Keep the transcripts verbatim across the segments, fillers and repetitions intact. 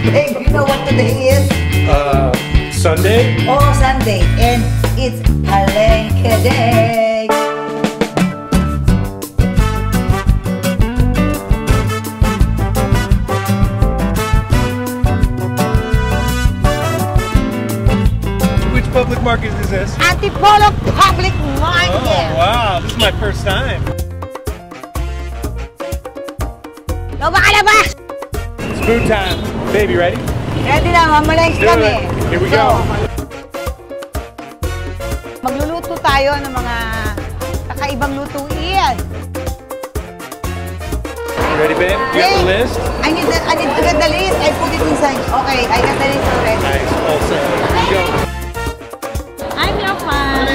Babe, you know what today is? Uh, Sunday? Oh, Sunday. And it's Palengke Day. Which public market is this? Antipolo Public Market. Oh, wow. This is my first time. No, makalabas! It's food time. Baby, ready? Ready na, mamalengke Do kami. it. Here we go. Magluluto tayo ng mga kakaibang lutuin. Ready, babe? Do you have the list? I need, the, I need to get the list. I put it inside. Okay, I got the list already. Nice. All set. Here we go. I'm your fan.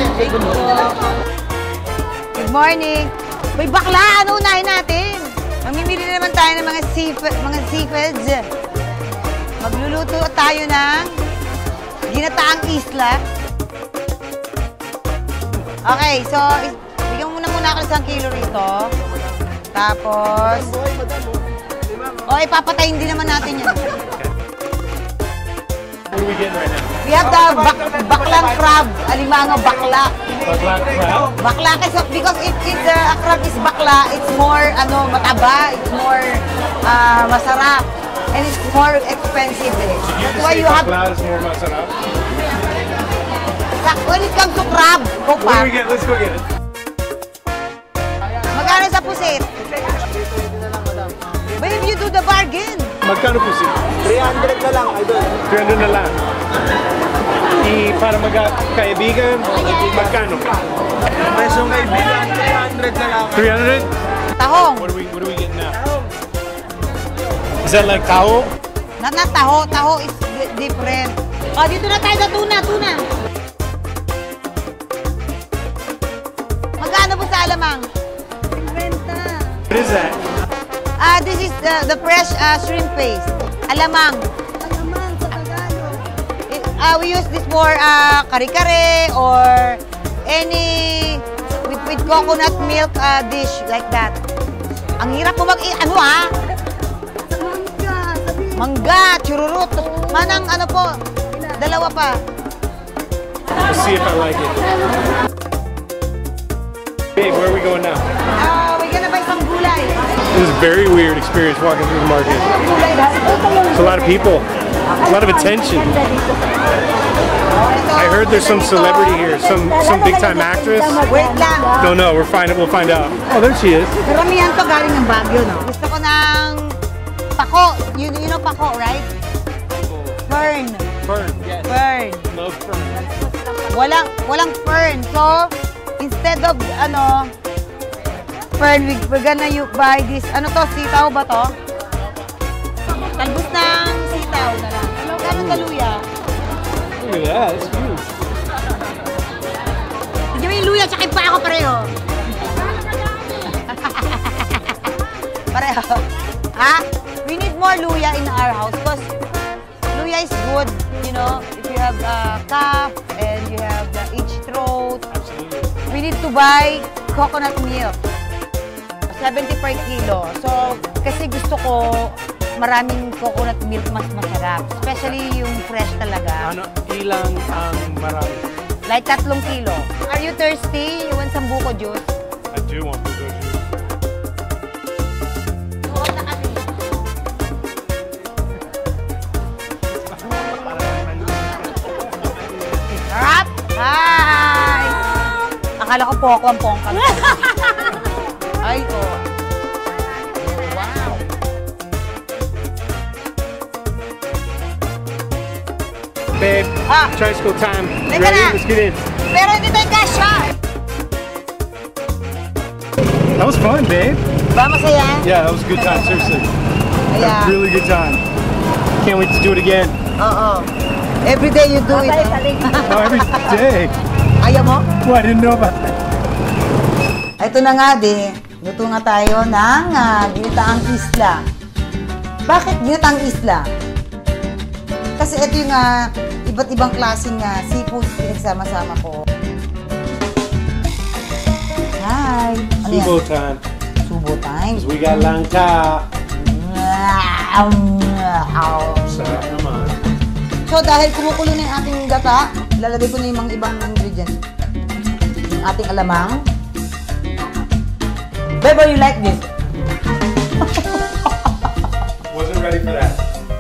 Good morning. May bakla, ano unahin natin? Mamimili na naman tayo ng mga seafood, mga seafoods. Magluluto tayo ng Ginataang Isla. Okay, so bigyan mo muna muna ako ng isang kilo rito. Tapos, oh, ipapatayin din naman natin yan. What are we getting right now? We have the bak baklang crab, alimango bakla. Bakla crab? Bakla kasi because it, it's uh, a crab is bakla, it's more ano mataba, it's more uh, masarap, and it's more expensive. Eh. That's why you have. Bakla is more masarap. When it comes to crab, go What do we get? Let's go get it. Magkano sa pusit? Babe, you do the bargain. Magkano po si? three hundred na lang, idol. three hundred na lang. I para magkaibigan, magkano? Presong kaibigan, three hundred na lang. three hundred? Tahong. What are we what are we getting now? Is that like taho? Not not taho, taho is different. Oh, dito na tayo sa tuna, tuna. Magkano po sa alamang? fifty. What is that? Ah, uh, this is the, the fresh uh, shrimp paste. Alamang. Alamang sa Tagalog. It, uh, we use this for uh, kare-kare or any with, with coconut milk uh, dish like that. Ang hirap mo mag ano ha? Mangga, sabihin. Mangga, chururut. Manang ano po? Dalawa pa. Let's see if I like it. Babe, where are we going now? Uh, we're gonna buy some gulay. This is a very weird experience walking through the market. It's a lot of people, a lot of attention. I heard there's some celebrity here, some some big time actress. Wait lang. Don't know. We're find we'll find out. Oh, there she is. Karamihan to galing ng Baguio, no? Gusto ko ng pako. You, you know pako, right? Fern. Fern, yes. Fern. Love fern. Walang, walang fern. So, instead of, ano, fern, we, we're gonna you buy this. Ano to? Sitaw ba to? Talbos ng sitaw na lang. Ano ka ng kaluya? Look at that. It's huge. Hindi mo yung luya, tsaka yung pako pareho. Pareho. Ha? We need more luya in our house because luya is good, you know, if you have uh, cough and you have the itch throat. Absolutely. We need to buy coconut milk. seventy per kilo. So, kasi gusto ko maraming coconut milk mas masarap. Especially yung fresh talaga. Ano, ilang ang marami? Like tatlong kilo. Are you thirsty? You want some buko juice? I do want buko juice. Sarap! Hi! Akala ko poko ang pongkang. Ay, oh. Wow! Babe, Ah. tricycle time. You Teka ready? na. Let's get in. Pero hindi tayo kasha. That was fun, babe. Ba masaya? Yeah, that was a good time. Seriously. Yeah. A really good time. Can't wait to do it again. Oo. Every day you do it. Oh, every day. Ayaw mo? Well, I didn't know about that. Ito na nga, di. Luto nga tayo ng uh, Ginataang Isla. Bakit Ginataang Isla? Kasi ito yung uh, iba't ibang klaseng uh, seafood pinagsama-sama ko. Hi! Ano yan? Subo time. Subo time. We got langka. Mm, Saraaaap. Sarap naman. So, dahil kumukulo na yung ating gata, lalagay ko na yung mga ibang ingredients. Yung ating alamang. Beba, you like this? Wasn't ready for that.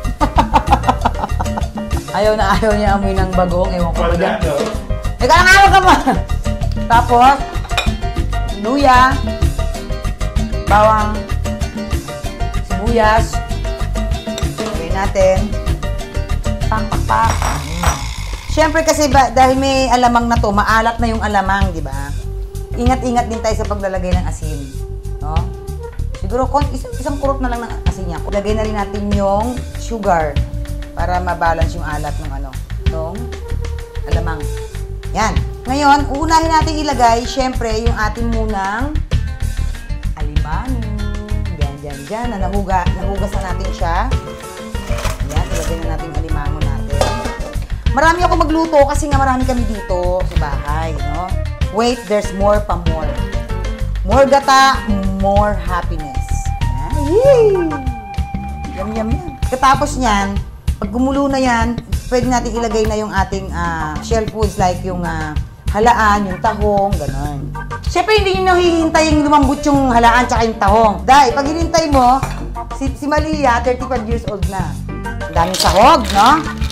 Ayaw na ayaw niya amoy ng bagong. Ewan ko For ba dyan. that though. Ikaw lang ayaw ka ba? Tapos, luya, bawang, sibuyas. Lagay natin. Pak, pak, pak. Siyempre kasi ba, dahil may alamang na to, maalat na yung alamang, di ba? Ingat-ingat din tayo sa paglalagay ng asin. No? Siguro, isang, isang kurot na lang ng asin niya. Lagay na rin natin yung sugar para mabalance yung alat ng ano, ng alamang. Yan. Ngayon, uunahin natin ilagay, siyempre, yung ating munang alimango. Yan, yan, yan. Na nahuga, nahugas na natin siya. Yan, ilagay na natin yung alimango natin. Marami ako magluto kasi nga marami kami dito sa bahay, no? Wait, there's more pa more. More gata, more happiness. Yan. Yee! Yum, yum, yum. Katapos niyan, pag gumulo na yan, pwede natin ilagay na yung ating uh, shell foods like yung uh, halaan, yung tahong, gano'n. Siyempre, hindi nyo nahihintay yung lumambot yung halaan tsaka yung tahong. Dahil, pag hinintay mo, si, si Malia, thirty-five years old na. Ang daming sahog, no?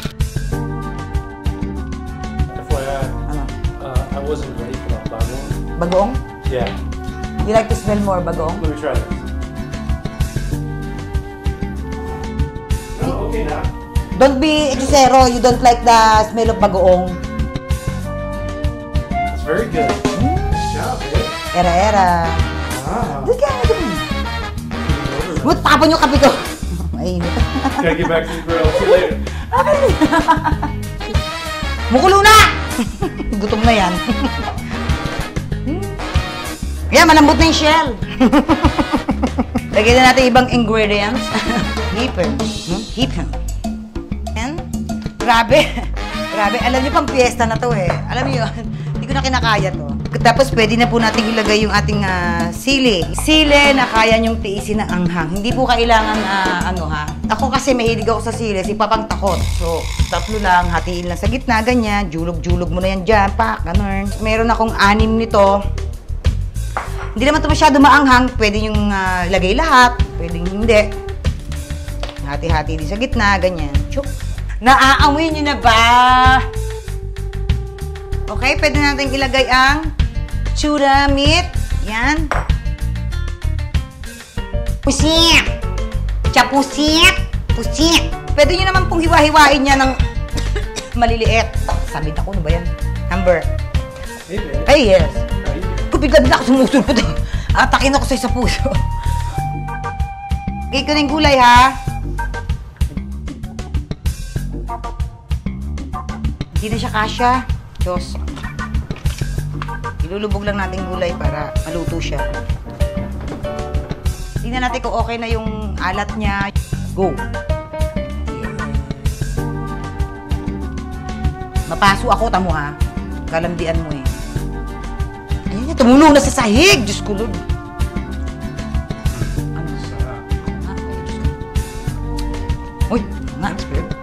F Y I, Ano? uh, I wasn't ready for that bagong. Bagoong? Yeah. You like to smell more bagoong? Let me try this. Oh, okay now. Don't be hechicero, you don't like the smell of bagoong. It's very good. Nice job, babe. Era-era. Wow. Doon ka, doon. But, tapon yung kape ko. Mainit. Gotta get back to the grill. See you later. Mukulo na! Gutom na yan. Yan, malambot na yung shell. Lagyan na natin ibang ingredients. Hipen. Hmm? Hipen. Yan. Grabe. Grabe. Alam niyo pang piyesta na to eh. Alam niyo yun. Hindi ko na kinakaya to. Tapos pwede na po natin ilagay yung ating uh, sili. Sili na kaya niyong tiisin na anghang. Hindi po kailangan uh, ano ha. Ako kasi mahilig ako sa sili. Si Papang takot. So, tatlo lang. Hatiin lang sa gitna. Ganyan. Julog-julog mo na yan dyan. Pak. Ganun. Meron akong anim nito. Hindi naman ito masyado maanghang. Pwede yung uh, lagay lahat. Pwedeng hindi. Hati-hati din sa gitna. Ganyan. Chuk. Naaamoy niyo na ba? Okay, pwede natin ilagay ang chura meat. Yan. Pusit! Chapusit! Pusit! Pwede nyo naman pong hiwa-hiwain niya ng maliliit. Sabit ako, ano ba yan? Number. Hey, babe. Ay, yes. How you doing? Kupigad na ako sumusunod. Atakin ako sa isa puso. Okay, ko na yung gulay, ha? Hindi na siya kasya. Diyos. Ilulubog lang natin gulay para maluto siya. Tingnan natin kung okay na yung alat niya. Go! Yes. Mapaso ako, tamo ha. Kalambian mo eh. Ayan, tumulong na sa sahig! Diyos ko, Lord. Ano? Sarap. Ah, okay, Diyos ko. Uy, nga.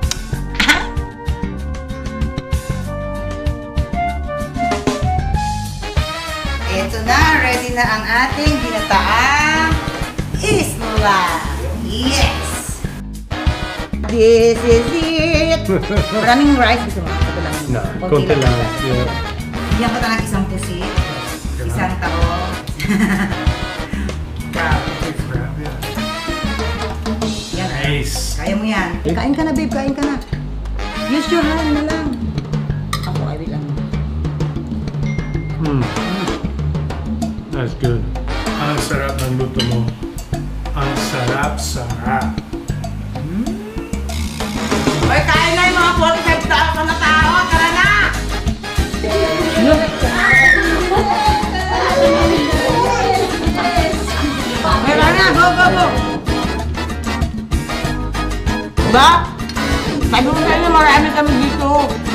Ito na, ready na ang ating ginataang isla. Yes! This is it! Maraming rice. Gusto mo? Ito lang. No, konti lang. Yeah. Bigyan ko talang isang pusit, isang taong. Yan. Nice. Kaya mo yan. Kain ka na, babe. Kain ka na. Use your hand na lang. Ako, I will ano. Hmm. That's good. Ang sarap ng luto mo. Ang sarap-sarap. Hoy, kain na yung mga forty-five thousand na tao. Tara na! Tara na, go, go, go! Diba? Sabi ko sa'yo, marami kami dito.